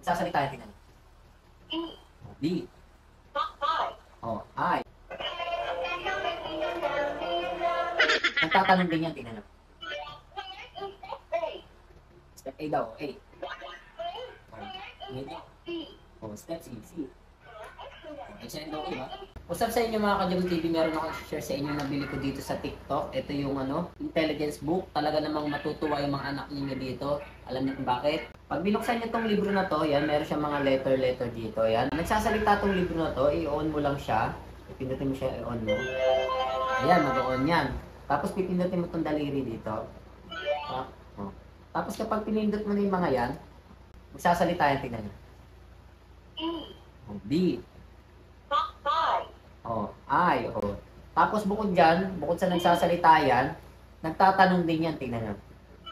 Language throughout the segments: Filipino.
Sasalita natin ano? D. Oh, I. Nagtatanong din yan, tingnan mo. Step A daw, A. Oh, step C, C. Excellent daw, diba? What's up sa inyo mga Kajabon TV? Meron akong share sa inyo na bili ko dito sa TikTok. Ito yung intelligence book. Talaga namang matutuwa yung mga anak niyo dito. Alam niyo kung bakit? Pag binuksan niyo tong libro na to, yan, meron siyang mga letter dito. Yan. Nagsasalita tong libro na to, i-on mo lang siya. Pipindutin mo siya, i-on mo. Ayan, mag-on yan. Tapos pipindutin mo tong daliri dito. Oh. Tapos kapag pinindot mo na yung mga yan, magsasalita yan, tignan niyo. B. Oh, I. Oh. Tapos bukod dyan, bukod sa nagsasalita yan, nagtatanong din yan, tignan nyo.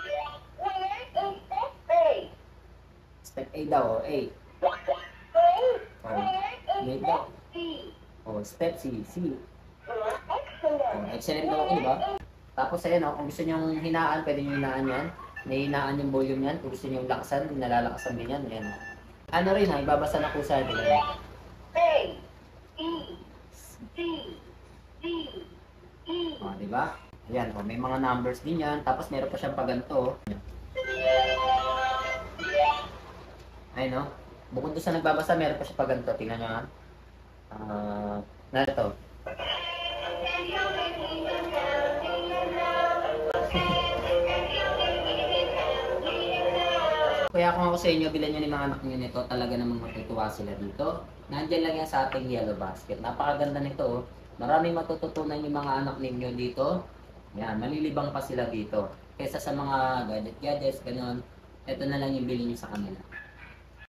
Step A daw, oh, A. Oh, A daw. Oh, step C, C. Oh, excellent daw ako, diba? Tapos ayan, oh, kung gusto nyo hinaan, pwede nyo hinaan yan. Nahinaan yung volume yan. Kung gusto nyo laksan, nalalakasan din yan. Ayan. Ano rin ha, ibabasa na po sa atin. A, E, D, D, E. O, diba? Ayan, o, may mga numbers din yan. Tapos meron pa siyang paganto. Ayun, no? Bukod doon sa nagbabasa, meron pa siyang paganto. Tingnan nyo, ha? Narito. Kaya kung ako sa inyo, bilan nyo ni mga anak nyo nito, talaga namang matutuwa sila dito. Nandyan lang yan sa ating yellow basket. Napakaganda nito. Maraming matututunan yung mga anak ninyo dito. Yan, malilibang pa sila dito. Kesa sa mga gadgets, gano'n, ito na lang yung bilhin nyo sa kanila.